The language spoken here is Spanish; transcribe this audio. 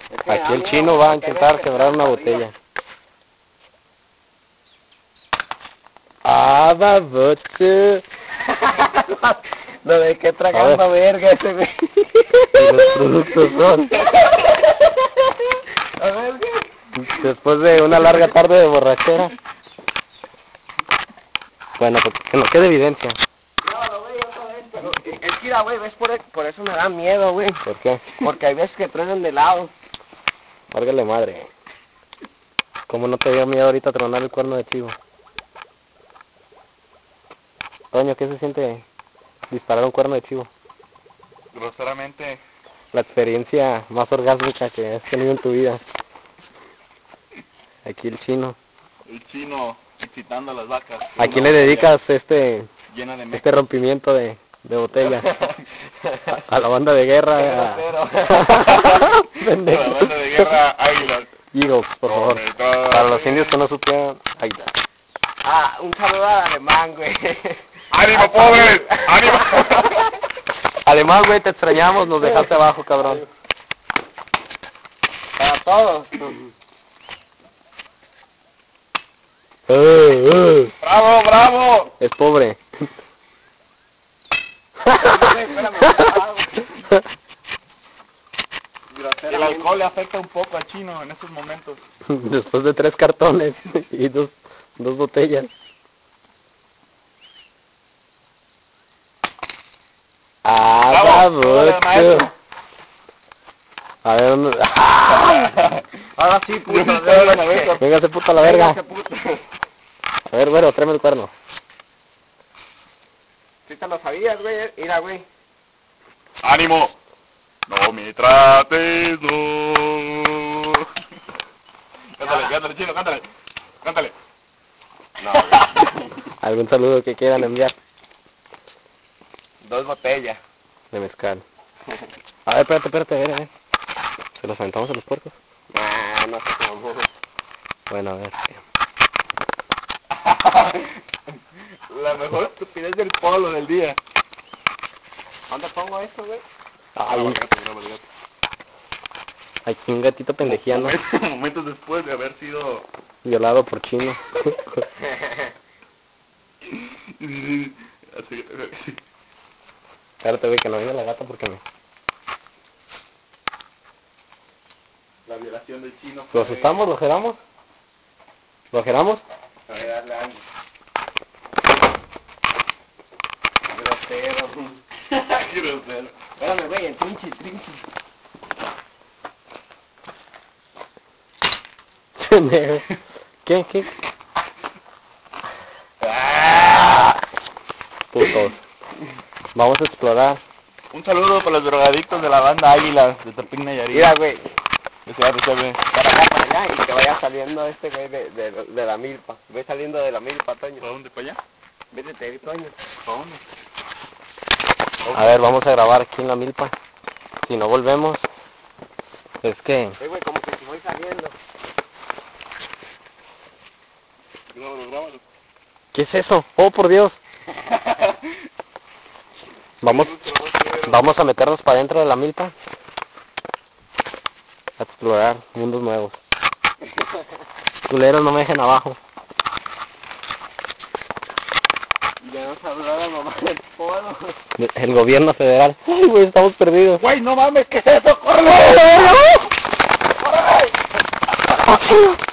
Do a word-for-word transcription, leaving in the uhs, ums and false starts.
Es que Aquí el amigo, chino va a que intentar ves, quebrar una arriba. botella. Ah, babote. Lo de que tragando verga ese güey. Y los productos son. A ver, güey. Después de una larga tarde de borrachera. Bueno, pues que no quede evidencia. Llévalo, güey, otra vez, pero es que mira, güey, ves por, por eso me da miedo, güey. ¿Por qué? Porque hay veces que truenan de lado. Válgale madre. ¿Cómo no te dio miedo ahorita tronar el cuerno de chivo? Toño, ¿qué se siente disparar un cuerno de chivo? Groseramente. La experiencia más orgásmica que has tenido en tu vida. Aquí el chino. El chino excitando a las vacas. ¿A quién le dedicas este Llena de este rompimiento de, de botella? A, a la banda de guerra. A... A la banda de guerra Águilas. Eagles, por favor. Para los indios que no supieran, ahí está. Ah, un saludo al alemán, güey. ¡Ánimo, pobres! ¡Ánimo! Alemán, güey, te extrañamos, nos dejaste abajo, cabrón. Para todos. Eh, eh. ¡Bravo, bravo! Es pobre. El alcohol le afecta un poco al chino en estos momentos. Después de tres cartones y dos, dos botellas. Ah, ¡Bravo! babocho. Maestro. A ver, ¿dónde? Ahora sí, puto. Véngase puto a la verga. A ver, güero, tráeme el cuerno. Si te lo sabías, güey. Mira, güey. ¡Ánimo! ¡No me trates, no! Cántale, cántale, chino, cántale. Cántale. No, ¿Algún saludo que quieran enviar? dos botellas. De mezcal. A ver, espérate, espérate, a ver, a ver. ¿Se los aventamos a los puercos? Ah, no sé cómo. Bueno, a ver. La mejor estupidez del polo del día. ¿Dónde pongo eso, güey? Ay, Graba, gato, graba, gato. aquí un gatito pendejiano, Momentos, momentos después de haber sido... violado por chino. Así, Espérate, güey, que no venga la gata porque me... la violación del chino. ¿Lo asustamos? ¿Lo geramos? ¿Lo geramos? A ver, dale algo. Grosero. Grosero. Espérame, güey, el trinchi, trinchi. ¿Qué? ¿Qué? Ah. Putos. Vamos a explorar. Un saludo para los drogadictos de la banda Águila de Tepic Nayarit. Mira, güey. Que sea, que sea bien. Para acá, para allá, y que vaya saliendo este güey de, de, de la milpa. Ve saliendo de la milpa, Toño. ¿Para dónde? ¿Para allá? Vete, Toño. ¿Para dónde? A ver, vamos a grabar aquí en la milpa. Si no volvemos, es que... Eh, güey, como que si voy saliendo. Grábalo, grábalo. ¿Qué es eso? ¡Oh, por Dios! Vamos, vamos a meternos para dentro de la milpa. A explorar mundos nuevos. Culeros, no me dejen abajo. Ya nos habló la mamá del polo. El gobierno federal. ¡Ay, güey, estamos perdidos! ¡Güey, no mames! ¿Qué es eso? ¡Córrele! ¡Córrele!